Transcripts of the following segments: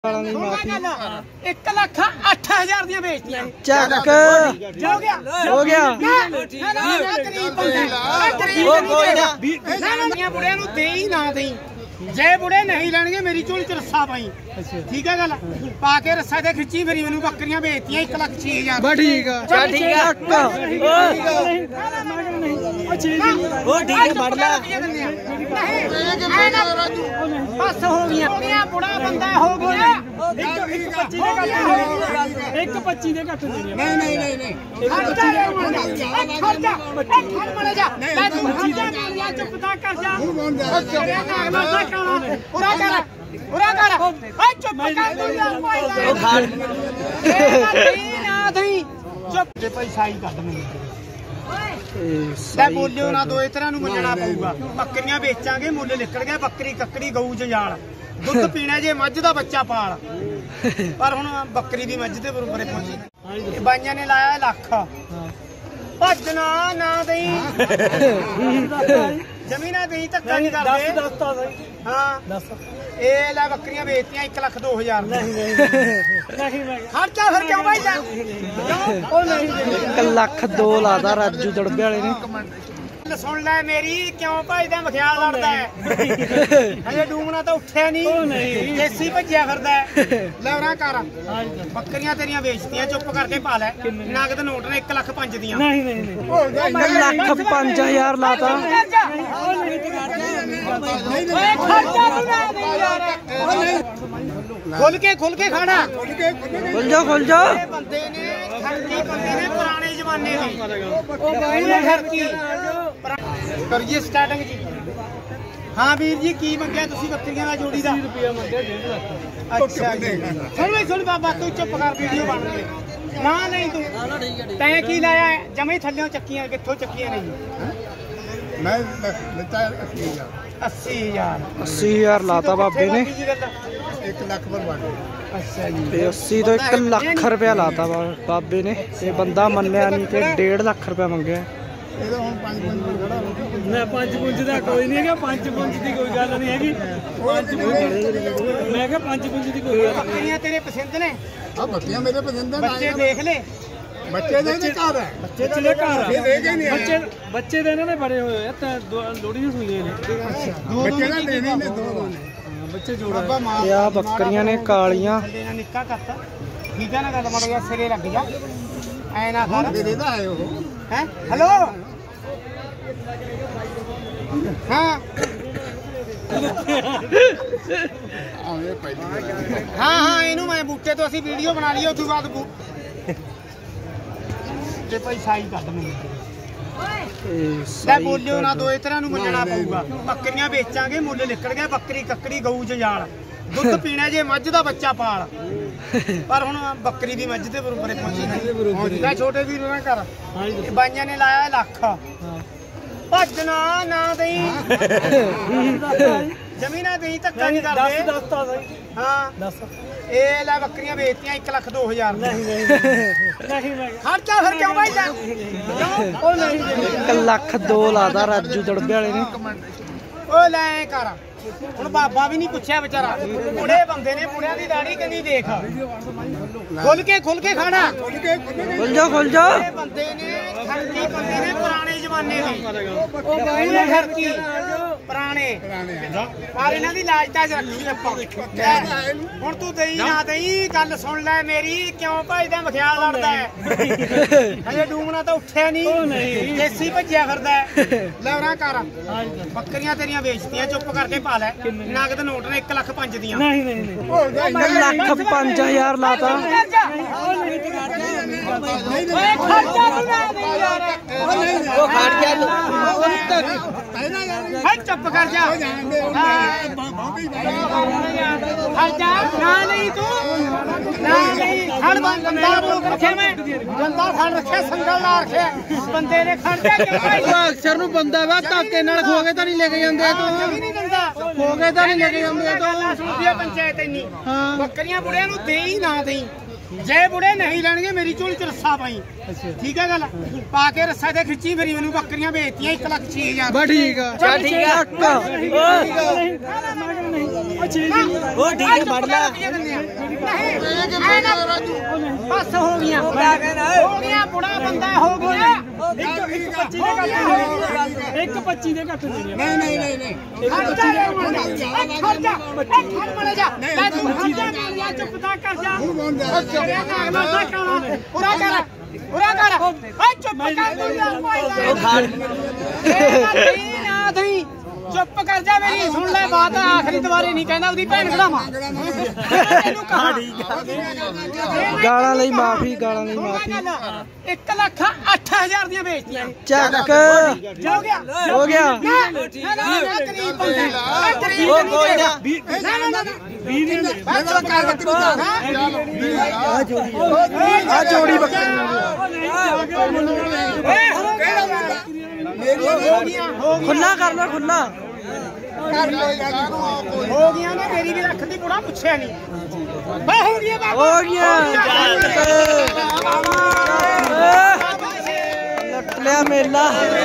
1,08,000 ਦੀਆਂ ਵੇਚਤੀਆਂ। ਚੱਕ ਹੋ ਗਿਆ ਬੁੜਿਆਂ ਨੂੰ ਦੇ ਹੀ ਨਾ ਦੇਈ। ਜੇ ਬੁੜੇ ਨਹੀਂ ਲੈਣਗੇ ਮੇਰੀ ਝੋਲੀ ਚ ਰੱਸਾ ਪਾਈ। ਠੀਕ ਹੈ ਗੱਲ ਪਾ ਕੇ ਰੱਸਾ ਤੇ ਖਿੱਚੀ ਮੇਰੀ ਮੈਨੂੰ ਬੱਕਰੀਆਂ ਵੇਚਤੀਆਂ 1,06,000। ਬਸ ਠੀਕ ਆ ਚੱਲ ਠੀਕ ਆ ਫੜ ਲੈ। ਬਸ ਹੋ ਗਈਆਂ ਬੁੜਾ ਬੰਦਾ ਹੋ ਗਿਆ। 1,25 ਦੇ ਘੱਟ ਨਹੀਂ ਨਹੀਂ ਚੁੱਪ ਤਾਂ ਕਰ ਜਾ। ਪੂਰਾ ਕਰ ਚੁੱਪ ਕਰ ਚੁੱਪ ਭਾਈ ਸਾਈ ਕੱਢ ਮੈਨੂੰ ਬੋਲਿਓ ਨਾ ਦੋ ਇਸ ਤਰ੍ਹਾਂ ਨੂੰ ਮੰਨਣਾ ਪਊਗਾ। ਬੱਕਰੀਆਂ ਵੇਚਾਂਗੇ ਮੁੱਲ ਨਿਕਲ ਗਿਆ। ਬੱਕਰੀ ਕੱਕੜੀ ਗਊ ਜੰਜਾਲ ਦੁੱਧ ਪੀਣਾ ਜੇ ਮੱਝ ਦਾ ਬੱਚਾ ਪਾਲ। ਪਰ ਹੁਣ ਬੱਕਰੀ ਦੀ ਮੱਝ ਦੇ ਬਰੋਬਰੇ ਪਹੁੰਚੀ। ਬਾਈਆਂ ਨੇ ਲਾਇਆ ਲੱਖ ਭੱਜਣਾ ਨਾ ਦੇਈ ਜ਼ਮੀਨਾਂ ਦੇਈ ਧੱਕਾ ਨਹੀਂ ਕਰਦੇ। ਹਾਂ ਇਹ ਲੈ ਬੱਕਰੀਆਂ ਵੇਚਤੀਆਂ 1,02,000। ਖਰਚਾ ਫਿਰ ਕਿਉਂ ਬਾਈ ਜਾ 1,02,000 ਲਾਦਾ ਰਾਜੂ ਦੜਬੇ ਵਾਲੇ ਨੇ। ਸੁਣ ਲੈ ਮੇਰੀ ਕਿਉਂ ਭਾਈ ਦਾ ਮਖਿਆਲ ਲੜਦਾ ਹੈ। ਹਜੇ ਡੂਮਣਾ ਤਾਂ ਉੱਠਿਆ ਨਹੀਂ ਦੇਸੀ ਭੱਜਿਆ ਫਿਰਦਾ। ਲੈ ਉਰਾ ਕਰ ਬੱਕਰੀਆਂ ਤੇਰੀਆਂ ਵੇਚਤੀਆਂ ਚੁੱਪ ਕਰਕੇ ਪਾ ਲੈ। ਨਗਦ ਨੋਟ ਨੇ 1,05,000 ਦੀਆਂ। 1,05,000 ਲਾਤਾ। ਖੁੱਲ ਕੇ ਖਾਣਾ ਖੁੱਲ ਜਾ ਬੰਦੇ ਨੇ ਪੁਰਾਣੇ ਜ਼ਮਾਨੇ ਦੇ ਕਰੀਏ ਸਟਾਰਟਿੰਗ ਜੀ। ਹਾਂ ਵੀਰ ਜੀ ਕੀ ਮੰਗਿਆ ਤੁਸੀਂ ਬੱਕਰੀਆਂ ਦਾ ਜੋੜੀ ਦਾ? 30 ਰੁਪਿਆ ਮੰਗਿਆ 1.5 ਲੱਖ। ਅੱਛਾ ਜੀ ਸੁਣ ਬਾਬਾ ਤੂੰ ਚੁੱਪ ਕਰ ਵੀਡੀਓ ਬਣ ਰਹੀ ਨਾ। ਨਹੀਂ ਤੂੰ ਤੈਂ ਕੀ ਲਾਇਆ ਜਮੇ ਥੱਲਿਓਂ ਚੱਕੀਆਂ ਕਿੱਥੋਂ ਚੱਕੀਆਂ ਨੇ ਜੀ? ਮੈਂ ਦਿੱਤਾ 80,000 ਲਾਤਾ ਬਾਬੇ ਨੇ। 1 ਲੱਖ ਪਰ ਵੰਡ। ਅੱਛਾ ਜੀ ਤੇ 80 ਤੋਂ 1 ਲੱਖ ਰੁਪਇਆ ਲਾਤਾ ਬਾਬੇ ਨੇ। ਇਹ ਬੰਦਾ ਮੰਨਿਆ ਨਹੀਂ ਤੇ 1.5 ਲੱਖ ਰੁਪਇਆ ਮੰਗਿਆ। ਇਹਦਾ ਹੁਣ 5 ਖੜਾ ਮੈਂ 5 ਦਾ ਕੋਈ ਨਹੀਂ ਹੈਗਾ। 5 ਦੀ ਕੋਈ ਗੱਲ ਨਹੀਂ ਹੈਗੀ। ਮੈਂ ਕਿਹਾ 5 ਦੀ ਕੋਈ ਗੱਲ ਨਹੀਂ। ਬੱਕਰੀਆਂ ਤੇਰੇ ਪਸੰਦ ਨੇ? ਆ ਬੱਕਰੀਆਂ ਮੇਰੇ ਪਸੰਦ ਨੇ। ਬੱਚੇ ਦੇਖ ਲੈ। ਬੱਚੇ ਦੇ ਘਰ ਹੈ। ਬੱਚੇ ਦੇ ਘਰ ਬੱਚੇ ਦੇ ਇਹਨਾਂ ਨੇ ਬੜੇ ਹੋਏ ਆ ਤਾਂ ਲੋੜੀਆਂ ਸੁਣੀਆਂ ਨੇ। ਬੱਚੇ ਦਾ ਲੈਣੇ ਨੇ ਦੋ ਬੱਚੇ ਜੋੜਾ। ਇਹ ਆ ਬੱਕਰੀਆਂ ਨੇ ਕਾਲੀਆਂ। ਨਿੱਕਾ ਕਰਤਾ ਠੀਕ ਹੈ ਨਾ ਗੱਲ ਮਾੜਾ ਜਿਹਾ ਸਿਰੇ ਲੱਗ ਜਾ ਐ ਨਾ ਕਰ। ਦੇਦਾ ਹੈ ਉਹ ਹੈ ਹੈਲੋ ਹਾਂ ਆਵੇ ਪਹਿਲੀ ਹਾਂ ਇਹਨੂੰ ਮੈਂ ਬੂਟੇ ਤੋਂ ਅਸੀਂ ਵੀਡੀਓ ਬਣਾ ਲਈ। ਉਸ ਤੋਂ ਬਾਅਦ ਤੇ ਭਾਈ ਸਾਈ ਕੱਢ ਮੈਨੂੰ ਲੈ ਬੋਲਿਓ ਨਾ ਦੋ ਇਸ ਤਰ੍ਹਾਂ ਨੂੰ ਮੰਨਣਾ ਪਊਗਾ। ਬੱਕਰੀਆਂ ਵੇਚਾਂਗੇ ਮੁੱਲ ਨਿਕਲ ਗਿਆ। ਬੱਕਰੀ ਕੱਕੜੀ ਗਊ ਜੰਜਾਲ ਦੁੱਧ ਪੀਣਾ ਜੇ ਮੱਝ ਦਾ ਬੱਚਾ ਪਾਲ। ਪਰ ਹੁਣ ਬੱਕਰੀ ਦੀ ਮੱਝ ਦੇ ਬਰੋਬਰੇ ਪਹੁੰਚੀ। ਲੈ ਛੋਟੇ ਵੀਰ ਨਾ ਕਰ ਬਾਈਆਂ ਨੇ ਲਾਇਆ ਲੱਖ ਭੱਜਣਾ ਨਾ ਦੇਈ ਜ਼ਮੀਨਾਂ ਦੇਈ ਧੱਕਾ ਨਹੀਂ ਕਰਦੇ। ਹਾਂ ਇਹ ਲੈ ਬੱਕਰੀਆਂ ਵੇਚਤੀਆਂ 1,02,000। ਖਰਚਾ ਫਿਰ ਕਿਉਂ ਬਾਈ ਜਾ 1,02,000 ਲਾਦਾ ਰਾਜੂ ਦੜਬੇ ਵਾਲੇ ਨੇ। ਉਹ ਲੈ ਕਰ ਹੁਣ ਬਾਬਾ ਵੀ ਨਹੀਂ ਪੁੱਛਿਆ ਵਿਚਾਰਾ। ਬੁੜੇ ਬੰਦੇ ਨੇ ਬੁੜਿਆਂ ਦੀ ਦਾੜੀ ਕਹਿੰਦੀ ਦੇਖ। ਖੁੱਲ ਕੇ ਖਾਣਾ ਖੁੱਲ ਜਾ ਬੰਦੇ ਨੇ ਪੁਰਾਣੇ ਜ਼ਮਾਨੇ ਦੇ ਪੁਰਾਣੇ ਪਰ ਇਹਨਾਂ ਦੀ ਲਾਜ ਤਾਜ ਰੱਖੀ ਆਪਾਂ। ਹੁਣ ਤੂੰ ਦੇਈ ਨਾ ਦੇਈ ਗੱਲ ਸੁਣ ਲੈ ਮੇਰੀ ਕਿਉਂ ਭਾਈ ਦਾ ਮਖਿਆਲ ਲੜਦਾ ਹੈ। ਹਜੇ ਡੂਮਣਾ ਤਾਂ ਉੱਠਿਆ ਨਹੀਂ ਦੇਸੀ ਭੱਜਿਆ ਫਿਰਦਾ। ਲੈ ਉਰਾ ਕਰ ਬੱਕਰੀਆਂ ਤੇਰੀਆਂ ਵੇਚਤੀਆਂ ਚੁੱਪ ਕਰਕੇ ਪਾ ਲੈ। ਨਗਦ ਨੋਟ ਨੇ 1,05,000 ਦੀਆਂ। 1,05,000 ਲਾਤਾ। ਚੁੱਪ ਕਰ ਜਾ ਨਾ ਨਹੀਂ ਤੂੰ ਨਾ ਨਹੀਂ ਖੜ ਬੰਦਾ ਰੱਖਿਆ। ਮੈਂ ਬੰਦਾ ਖੜ ਰੱਖਿਆ ਸੰਗਲ ਲਾ ਰੱਖਿਆ ਬੰਦੇ ਨੇ ਖੜ ਜਾ। ਅਕਸਰ ਨੂੰ ਬੰਦਾ ਵਾ ਧੱਕੇ ਨਾਲ ਖੋ ਕੇ ਤਾਂ ਨਹੀਂ ਲੈ ਕੇ ਜਾਂਦੇ ਤੂੰ। ਨਹੀਂ ਦਿੰਦਾ ਖੋ ਕੇ ਤਾਂ ਨਹੀਂ ਲੈ ਕੇ ਜਾਂਦੇ ਤੂੰ। ਪੰਚਾਇਤ ਇੰਨੀ ਬੱਕਰੀਆਂ ਬੁੜਿਆਂ ਨੂੰ ਦੇ ਹੀ ਨਾ ਦੇਈ। ਜੇ ਬੁੜੇ ਨਹੀਂ ਲੈਣਗੇ ਮੇਰੀ ਝੋਲੀ ਚ ਰੱਸਾ ਪਾਈ ਠੀਕ ਹੈ ਗੱਲ ਪਾ ਕੇ ਰੱਸਾ ਤੇ ਖਿੱਚੀ ਮੇਰੀ ਮੈਨੂੰ ਬੱਕਰੀਆਂ ਵੇਚਤੀਆਂ 1,06,000 ਬਸ ਠੀਕ ਆ ਚੱਲ ਠੀਕ ਆ ਉਹ ਠੀਕ ਹੈ ਫੜ ਲੈ ਬਸ ਹੋ ਗਈਆਂ ਹੋ ਗਿਆ ਬੁੜਾ ਬੰਦਾ ਹੋ ਗਿਆ 1.25 ਦੇ ਘੱਟ ਦੇ ਨਹੀਂ ਖਰਚਾ ਮਲੇ ਜਾ ਲੈ ਤੂੰ ਖਰਚਾ ਮਾਰ ਜਾ ਚੁੱਪ ਤਾਂ ਕਰ ਜਾ ਪੂਰਾ ਕਰ ਓਏ ਚੁੱਪ ਕਰ ਤੂੰ ਨਾ ਥਈ ਚੁੱਪ ਕਰ ਜਾ ਮੇਰੀ ਸੁਣ ਲੈ ਬਾਤ ਆਖਰੀ ਦੁਬਾਰੇ ਨਹੀਂ ਕਹਿੰਦਾ ਉਹਦੀ ਭੈਣ ਖੜਾਵਾਂ ਇਹਨੂੰ ਕਹਾ ਗਾਲਾਂ ਲਈ ਮਾਫੀ 1,08,000 ਦੀਆਂ ਵੇਚਤੀਆਂ ਚੱਕ ਹੋ ਗਿਆ ਹੋ ਗਿਆ ਗਰੀਬ ਬੰਦਾ ਉਹ ਕੋਈ ਨਾ ਆ ਜੋੜੀ ਬੱਕਰੀ ਖੁੱਲਾ ਕਰ ਲੋ ਖੁੱਲਾ ਹੋ ਗਿਆ ਨਾ ਮੇਰੀ ਵੀ ਰੱਖਦੀ ਬੁੜਾ ਪੁੱਛਿਆ ਨਹੀਂ ਬਈ ਹੋ ਗਿਆ ਬਾਬਾ ਹੋ ਗਿਆ ਲੱਟ ਲਿਆ ਮੇਲਾ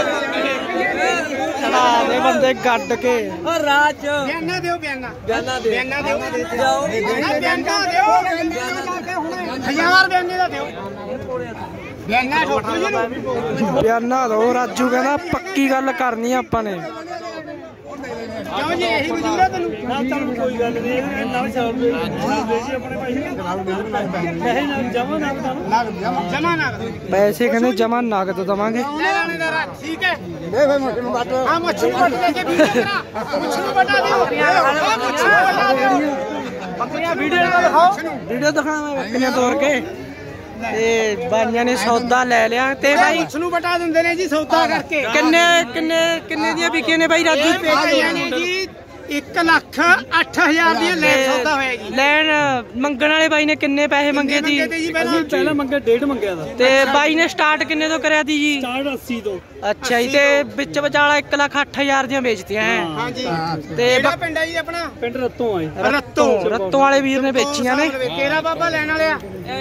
ਚਲਾ ਦੇ ਬੰਦੇ ਗੱਡ ਕੇ ਬਿਆਨਾ ਦਿਓ ਬਿਆਨਾ ਦਿਓ ਬਿਆਨਾ ਦਿਓ 1000 ਬਿਆਨੇ ਦਾ ਦਿਓ ਬਿਆਨਾ ਠੋਕੋ ਜੀ ਨੂੰ ਬਿਆਨਾ ਦੋ ਰਾਜੂ ਕਹਿੰਦਾ ਪੱਕੀ ਗੱਲ ਕਰਨੀ ਆ ਆਪਾਂ ਨੇ ਕਿਉਂ ਜੀ ਇਹੀ ਮਜ਼ਦੂਰ ਆ ਤੈਨੂੰ ਨਾ ਤੁਹਾਨੂੰ ਕੋਈ ਗੱਲ ਨਹੀਂ ਨਾਲ ਸ਼ਾਮ ਦੇ ਜੀ ਆਪਣੇ ਭਾਈ ਪੈਸੇ ਜਮਾ ਨਾ ਪੈਸੇ ਕਹਿੰਦੇ ਜਮਾ ਨਗਦ ਦਵਾਂਗੇ ਠੀਕ ਹੈ ਹਾਂ ਮੱਛੀ ਨੂੰ ਵੱਟ ਲੈ ਕੇ ਵੀਡੀਓ ਕਰਾ ਮੱਛੀ ਨੂੰ ਵੱਟਾ ਦਿਓ ਮੱਛੀ ਨੂੰ ਵੱਟਾ ਦਿਓ ਬੱਕਰੀਆਂ ਵੀਡੀਓ ਦਿਖਾਓ ਵੀਡੀਓ ਦਿਖਾਵਾਂ ਬੱਕਰੀਆਂ ਤੋੜ ਕੇ ਤੇ ਬਾਈਆਂ ਨੇ ਸੌਦਾ ਲੈ ਲਿਆ ਤੇ ਬਾਈ ਮੱਛੀ ਨੂੰ ਵੱਟਾ ਦਿੰਦੇ ਨੇ ਜੀ ਸੌਦਾ ਕਰਕੇ ਕਿੰਨੇ ਦੀਆਂ ਵਿਕੀਆਂ ਨੇ ਬਾਈ ਰਾਜੂ ਜੀ 1,08,000 ਦੀਆਂ ਲੈ ਸੌਦਾ ਹੋਇਆ ਜੀ ਲੈਣ ਮੰਗਣ ਵਾਲੇ ਬਾਈ ਨੇ ਕਿੰਨੇ ਪੈਸੇ ਮੰਗੇ ਸੀ ਪਹਿਲਾਂ ਮੰਗਿਆ 1.5 ਮੰਗਿਆ ਦਾ ਤੇ ਬਾਈ ਨੇ ਸਟਾਰਟ ਕਿੰਨੇ ਤੋਂ ਕਰਿਆ ਸੀ ਜੀ 80 ਤੋਂ ਅੱਛਾ ਜੀ ਤੇ ਵਿੱਚ ਵਿਚਾਲਾ 1,08,000 ਦੀਆਂ ਵੇਚਤੀਆਂ ਹੈ ਹਾਂਜੀ ਤੇ ਕਿਹੜਾ ਪਿੰਡ ਹੈ ਜੀ ਆਪਣਾ ਪਿੰਡ ਰੱਤੋਂ ਆਏ ਰੱਤੋਂ ਵਾਲੇ ਵੀਰ ਨੇ ਵੇਚੀਆਂ ਨੇ ਤੇਰਾ ਬਾਬਾ ਲੈਣ ਵਾਲਿਆ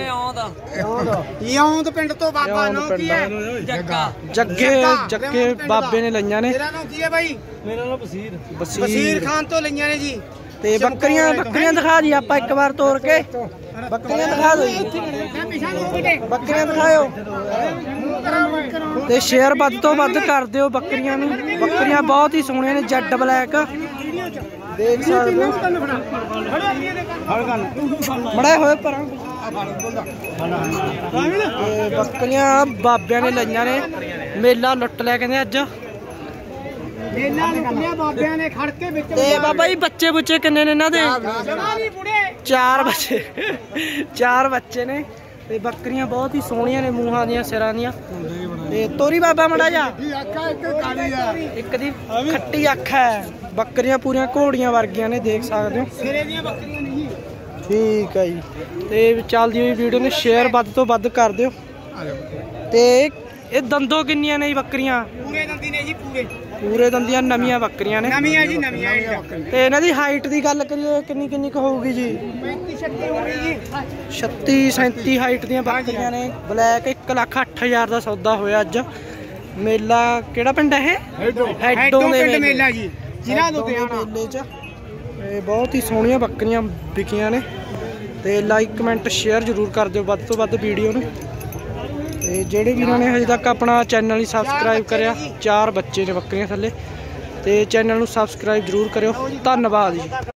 ਯੌਂਦ ਪਿੰਡ ਤੋਂ ਬਾਬਾ ਨੋ ਕੀ ਹੈ ਜੱਗੇ ਬਾਬੇ ਨੇ ਲਈਆਂ ਨੇ ਤੇਰਾ ਨਾਮ ਕੀ ਹੈ ਬਾਈ ਮੇਰਾ ਨਾਮ ਬਸੀਰ ਬਸੀਰ ਖਾਨ ਤੋਂ ਲਈਆਂ ਨੇ ਜੀ ਤੇ ਬੱਕਰੀਆਂ ਦਿਖਾ ਦੀ ਆਪਾਂ ਇੱਕ ਵਾਰ ਤੋੜ ਕੇ ਬੱਕਰੀਆਂ ਦਿਖਾ ਦਿਓ ਜੀ ਮੈਂ ਪਿਛਾ ਨੂੰ ਬੇਟੇ ਬੱਕਰੀਆਂ ਦਿਖਾਇਓ ਤੇ ਸ਼ੇਅਰ ਵੱਧ ਤੋਂ ਵੱਧ ਕਰ ਦਿਓ ਬੱਕਰੀਆਂ ਨੂੰ ਬੱਕਰੀਆਂ ਬਹੁਤ ਹੀ ਸੋਹਣੀਆਂ ਨੇ ਜੈਡ ਬਲੈਕ ਦੇਖ ਸਕਦੇ ਹੋ ਮੜਾ ਹੋਏ ਪਰਾਂ ਤੇ ਬੱਕਰੀਆਂ ਬਾਬਿਆਂ ਨੇ ਲਈਆਂ ਨੇ ਮੇਲਾ ਲੁੱਟ ਲਿਆ ਕਹਿੰਦੇ ਅੱਜ ਮੇਲਾ ਲੁੱਟਿਆ ਬਾਬਿਆਂ ਨੇ ਖੜ ਕੇ ਵਿੱਚ ਤੇ ਬਾਬਾ ਜੀ ਬੱਚੇ ਬੁੱਚੇ ਕਿੰਨੇ ਨੇ ਇਹਨਾਂ ਦੇ ਜਵਾਨੀ ਬੁੜੇ 4 ਬੱਚੇ ਨੇ ਤੇ ਬੱਕਰੀਆਂ ਬਹੁਤ ਹੀ ਸੋਹਣੀਆਂ ਨੇ ਮੂੰਹਾਂ ਦੀਆਂ ਸਿਰਾਂ ਦੀਆਂ ਤੇ ਤੋਰੀ ਬਾਬਾ ਮੜਾ ਜਾ ਇੱਕ ਦੀ ਖੱਟੀ ਅੱਖ ਹੈ ਬੱਕਰੀਆਂ ਪੂਰੀਆਂ ਘੋੜੀਆਂ ਵਰਗੀਆਂ ਨੇ ਦੇਖ ਸਕਦੇ ਹੋ ਸਿਰੇ ਦੀਆਂ ਬੱਕਰੀਆਂ ਨਹੀਂ ਠੀਕ ਹੈ ਜੀ ਤੇ ਚੱਲਦੀ ਹੋਈ ਵੀਡੀਓ ਨੂੰ ਸ਼ੇਅਰ ਵੱਧ ਤੋਂ ਵੱਧ ਕਰ ਦਿਓ ਤੇ ਇਹ ਦੰਦੋਂ ਕਿੰਨੀਆਂ ਨੇ ਜੀ ਬੱਕਰੀਆਂ ਪੂਰੇ ਦੰਦੀ ਨੇ ਜੀ ਪੂਰੇ ਦੰਦੀਆਂ ਨਵੀਆਂ ਬੱਕਰੀਆਂ ਨੇ ਨਵੀਆਂ ਜੀ ਨਵੀਆਂ ਤੇ ਇਹਨਾਂ ਦੀ ਹਾਈਟ ਦੀ ਗੱਲ ਕਰੀਏ ਕਿੰਨੀ ਕੁ ਹੋਊਗੀ ਜੀ 35-36 ਹੋਣੀ ਜੀ 36-37 ਹਾਈਟ ਦੀਆਂ ਬੱਕਰੀਆਂ ਨੇ ਬਲੈਕ 1,08,000 ਦਾ ਸੌਦਾ ਹੋਇਆ ਅੱਜ ਮੇਲਾ ਕਿਹੜਾ ਪਿੰਡ ਹੈ ਇਹ ਹੈਡੋਂ ਦੇ ਮੇਲਾ ਜੀ ਜ਼ਿਲ੍ਹਾ ਲੁਧਿਆਣਾ ਮੇਲੇ 'ਚ ਇਹ ਬਹੁਤ ਹੀ ਸੋਹਣੀਆਂ ਬੱਕਰੀਆਂ ਵਿਕੀਆਂ ਨੇ ਤੇ ਲਾਈਕ ਕਮੈਂਟ ਸ਼ੇਅਰ ਜ਼ਰੂਰ ਕਰ ਦਿਓ ਵੱਧ ਤੋਂ ਵੱਧ ਵੀਡੀਓ ਨੂੰ ਤੇ ਜਿਹੜੇ ਵੀਰਾਂ ਨੇ ਹਜੇ ਤੱਕ ਆਪਣਾ ਚੈਨਲ ਹੀ ਸਬਸਕ੍ਰਾਈਬ ਕਰਿਆ 4 ਬੱਚੇ ਨੇ ਬੱਕਰੀਆਂ ਥੱਲੇ ਤੇ ਚੈਨਲ ਨੂੰ ਸਬਸਕ੍ਰਾਈਬ ਜ਼ਰੂਰ ਕਰਿਓ ਧੰਨਵਾਦ ਜੀ।